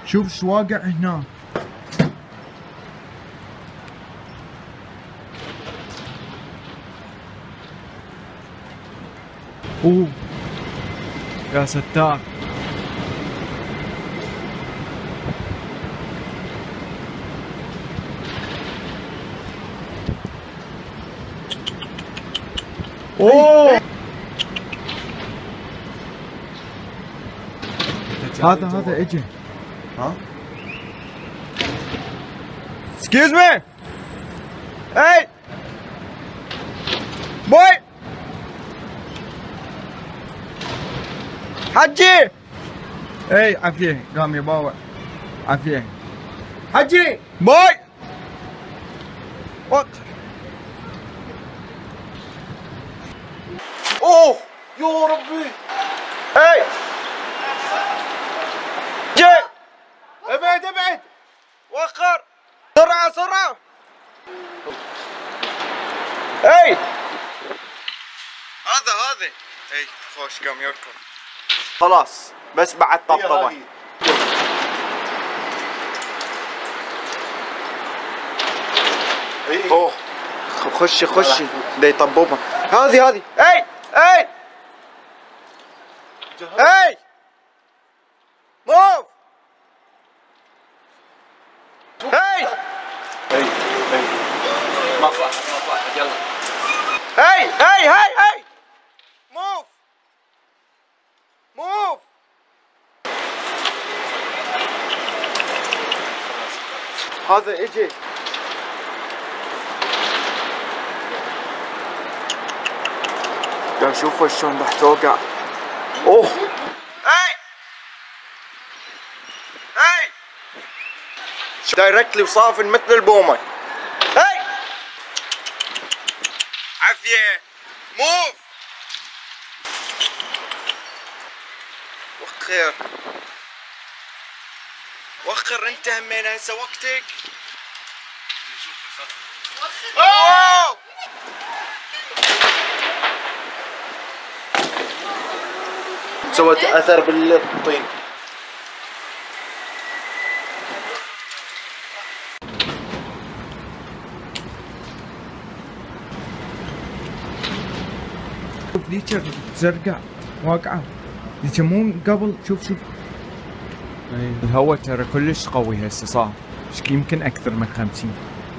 شوف شو واقع هنا. اوه يا ستار. اوه هذا اجى. ها excuse me hey boy حجي. اي عافية قام يباوع. عافية حجي باي. وقت اوه يا ربي. اي جي ابعد ابعد وخر سرعة سرعة. اي هذا اي خوش قام يركض. خلاص بس بعد طبطبة. اوه خشي دا يطببها. هذه اي موف. هاي مصلحة يلا. هاي موف هذا اجي. قاعد اشوفه شلون راح توقع. اوه هاي دايركتلي وصافن مثل البومة. هاي عافية موف. وخر انت همين هسه وقتك. اوه سوت اثر بالطين. شوف ذيك زرقاء واقعة. ذيك مو قبل. شوف الهواء ترى كلش قوي هسه صار. يمكن اكثر من 50.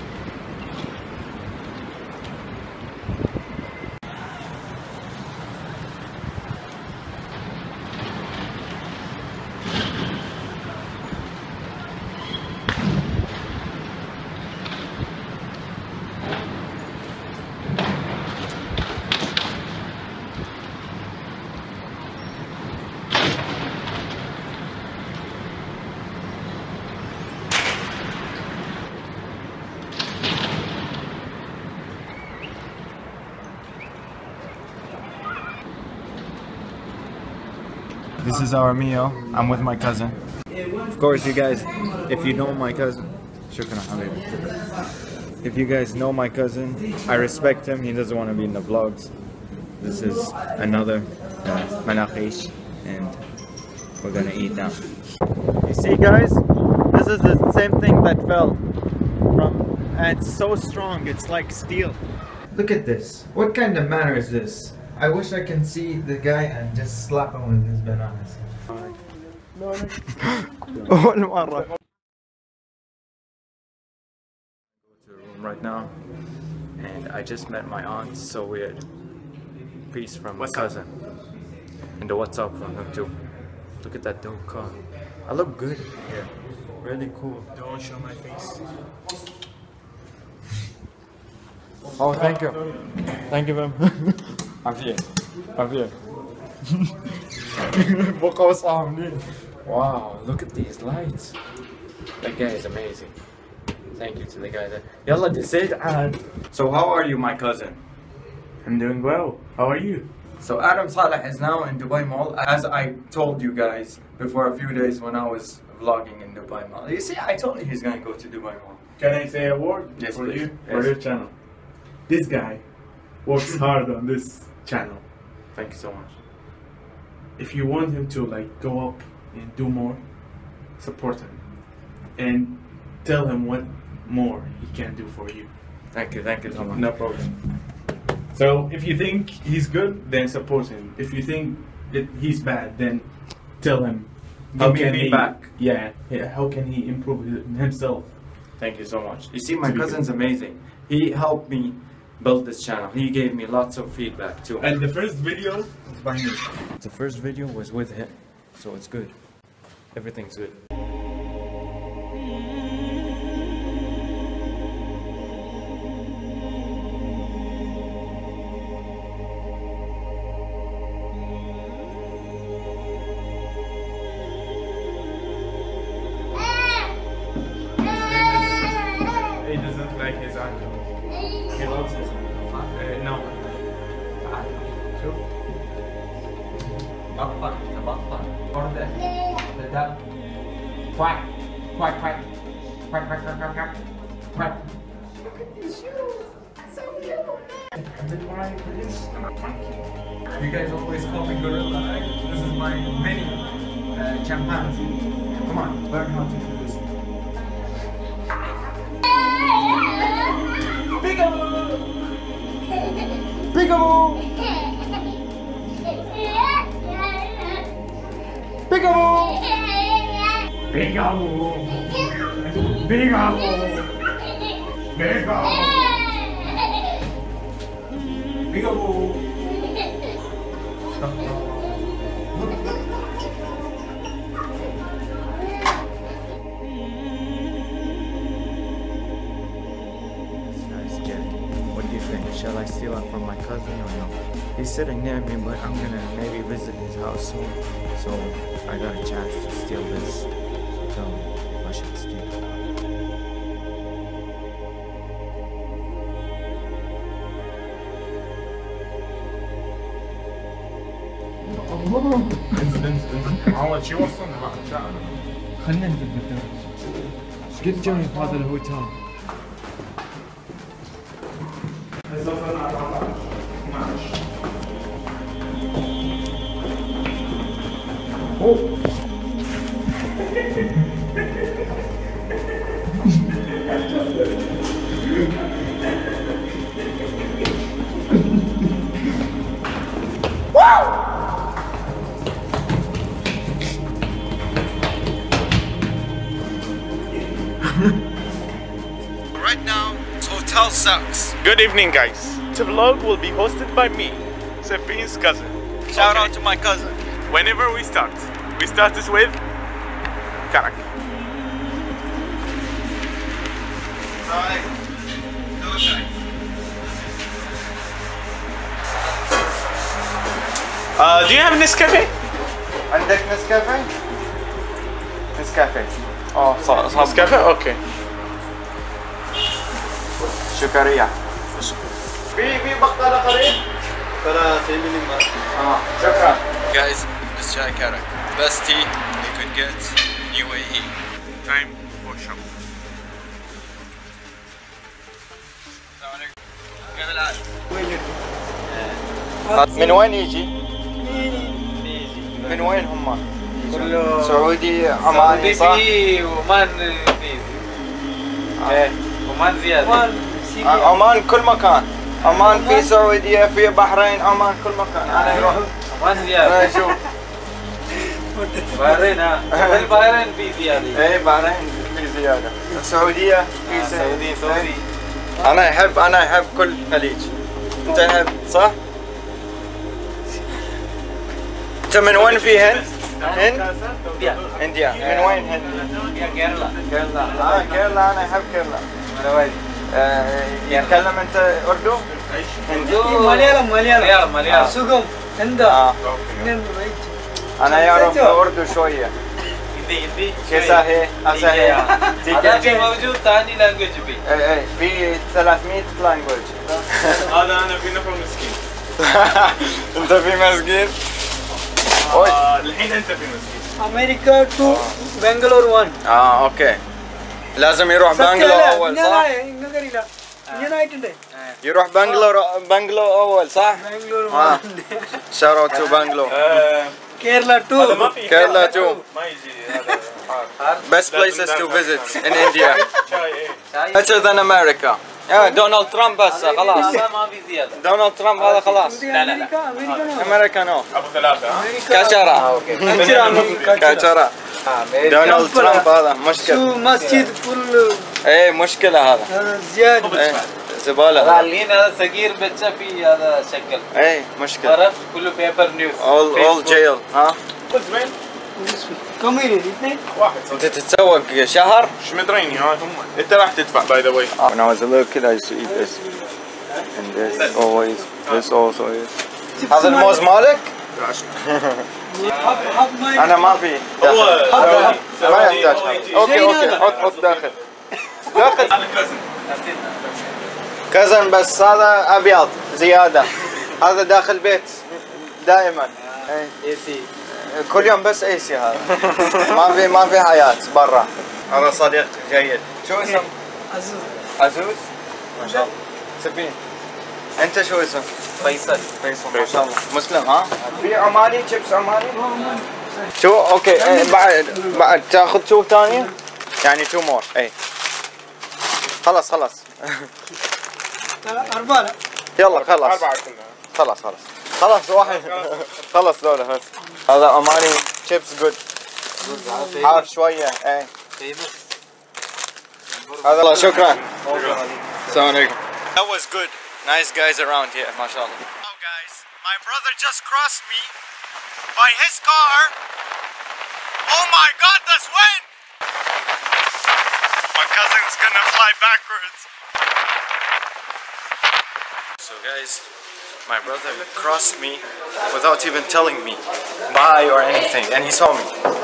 This is our meal. I'm with my cousin. Of course, you guys, if you know my cousin, if you guys know my cousin, I respect him. He doesn't want to be in the vlogs. This is another manakhish, and we're gonna eat now. You see, guys, this is the same thing that fell from, and it's so strong. It's like steel. Look at this. What kind of manner is this? I wish I can see the guy and just slap him with his bananas. أول مرة. Go to the room right now, and I just met my aunt. So weird. Peace from my cousin, and the what's up from him too. Look at that dope car. I look good here. Really cool. Don't show my face. Oh, thank you. Thank you very much. عافية بقى وصامنين. Wow, look at these lights. That guy is amazing. Thank you to the guy that. يلا decide عاد. So how are you, my cousin? I'm doing well. How are you? So Adam Saleh is now in Dubai Mall, as I told you guys before a few days when I was vlogging in Dubai Mall. You see, I told you he's gonna go to Dubai Mall. Can I say a word? Yes, for please. you? For your channel. This guy works hard on this channel. Thank you so much. If you want him to like go up and do more, support him. and tell him what more he can do for you. Thank you, Thomas. No problem. So if you think he's good, then support him. If you think that he's bad, then tell him. Give me feedback. Yeah. How can he improve himself? Thank you so much. You see, my cousin's amazing. He helped me build this channel. He gave me lots of feedback too. And the first video was by me. The first video was with him, so it's good. Everything's good. He doesn't like his uncle. He loves his uncle. No. شوف. بطل تبطل وردة بدل quack quack quack quack quack quack quack quack quack. Look at the shoes. So cute. That's why it is not funky. You guys always call me gorilla. This is my mini chimpanzee. Come on, learn how to do this. Peekaboo. Nice jet. What do you think? Shall I steal it from my cousin or no? He's sitting near me, but I'm gonna maybe visit his house soon. So I got a chance to steal this. So tell me if I should steal it. انزل معود شو وصلنا ان شاء الله. خلنا ننزل بالدرج. ايش قد جاي في هذا الهوتيل؟ Right now, this hotel sucks. Good evening, guys. The vlog will be hosted by me, Safine's cousin. Shout out to my cousin. Whenever we start this with Karak. Do you have Nescafe? عندك نسكافيه؟ نسكافيه. Nescafe? Okay. شكرية. في بقالة قريب؟ شكرا. Guys, this chai Karak. Best tea you could get in UAE. Time for shop. من وين يجي؟ من وين هم؟ كله سعودي عماني صح؟ فيه ومان فيه. ايه ومان زيادة. عمان كل مكان. عمان في سعودية في بحرين عمان كل مكان. أنا يروح ومان زيادة. شوف. بحرين ها. البحرين في زيادة. إيه بحرين في زيادة. السعودية في سعودي. أنا أحب كل خليج. أنت تحب صح؟ أنت من وين في هند؟ هند؟ إنديا. من وين هند؟ كيرلا. كيرلا أنا أحب كيرلا. يتكلم أنت أردو؟ هندي؟ مليالم. سوقهم عند أنا يعرف أردو شوية. هندي. كيسا هي؟ أسا هي؟ هذا في موجود ثاني لانجوج بي. في 300 لانجوج. هذا أنا في نفر مسكين. أنت في مسجد؟ الحين أنت في مسكين. أمريكا تو بنغلور 1 أوكي. لازم يروح بنغلور أول صح؟ يروح بنغلور أول صح؟ بنغلور 1 شاروت تو بنغلور. كيرلا 2 كيرلا 2 ما يجي هذا Best places to visit in India. Better than America. Yeah, Donald Trump بس خلاص. ما في زيادة. دونالد ترامب هذا خلاص. لا لا لا. أمريكا نو. ابو ثلاثه كاشرة. كاشرة. دونالد ترامب هذا مشكلة. مسجد كله ايه مشكلة هذا. زيادة. ايه زبالة. خلينا هذا صغير بتشا في هذا شكل. ايه مشكلة. عرفت كله بيبر نيوز. all jail ها. قلت وين؟ كمين الاثنين؟ واحد انت تتسوق شهر؟ مش مدريني هاي هم انت راح تدفع باي ذا واي. When I was a little kid I used to eat this. And this always. This also is. هذا الموز مالك؟ أنا ما في. ما يحتاج. أوكي حط داخل. كزن بس هذا أبيض زيادة. هذا داخل بيت دائما. كل يوم بس ايسي هذا. ما في حياة برا. هذا صديق جيد. شو اسمه؟ عزوز؟ ما شاء الله. سفين. انت شو اسمك؟ فيصل. ما شاء الله. مسلم ها؟ في عماني شيبس عماني؟ شو اوكي بعد تاخذ شو ثانية؟ يعني تو مور اي. خلاص. أربعة. يلا خلاص. خلاص واحد. خلص دولة بس. هذا عماني شيبس جود. حار شوية اي. هذا الله شكرا. السلام عليكم. That was good. Nice guys around here, mashallah. Oh guys, my brother just crossed me by his car. Oh my god, that's wind! My cousin's gonna fly backwards. So guys, my brother crossed me without even telling me bye or anything, and he saw me.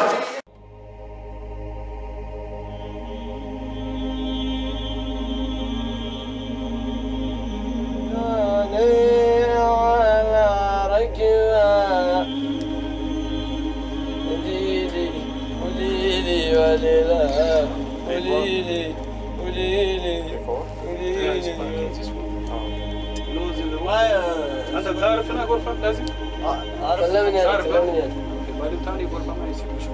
انت تعرف هنا غرفه لازم؟ علمني بعدين ثاني غرفه ما يصير شو.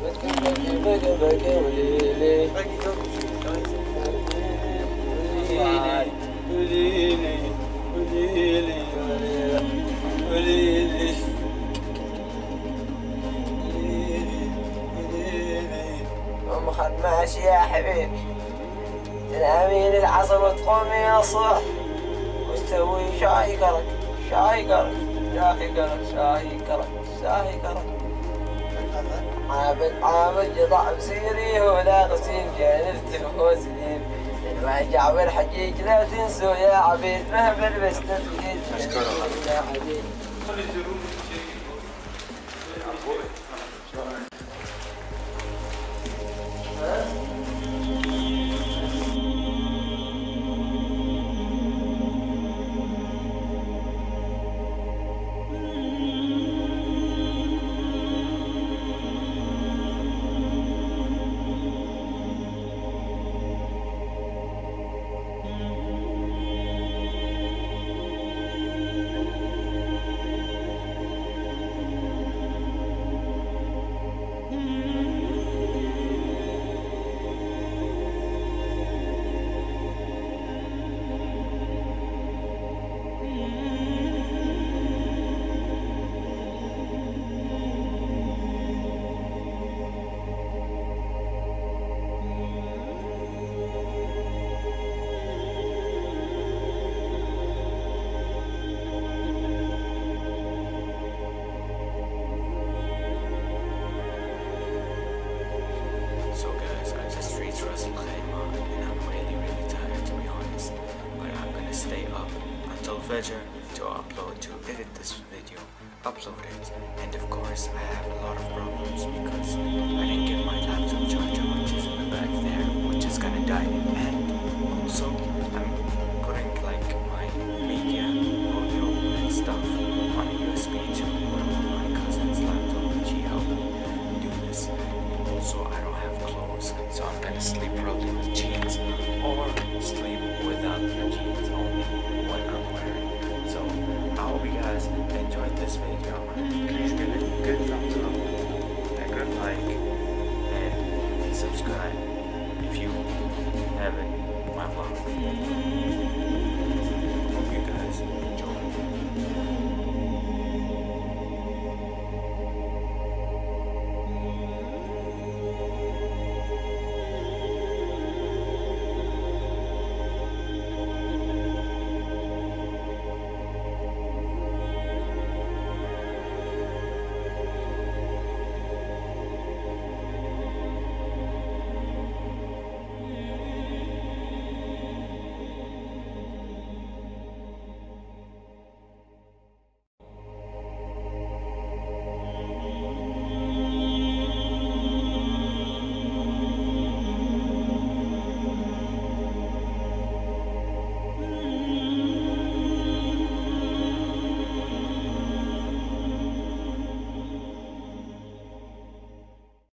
خد ماشي يا حبيبي تنامين العصر وتقومين الصبح وتسوي شاي قرق عابد جضع بسيري ولا غسيل جانب تلفوزين الوجع والحقيق لا تنسوا يا عبيد مهما لبست الجيد يا عبيد. So guys, I just reached Ras Al Khaimah and I'm really tired to be honest. But I'm gonna stay up until Fajr to edit this video, upload it, and of course I have a lot of problems because I didn't get my laptop charger which is in the back there, which is gonna die in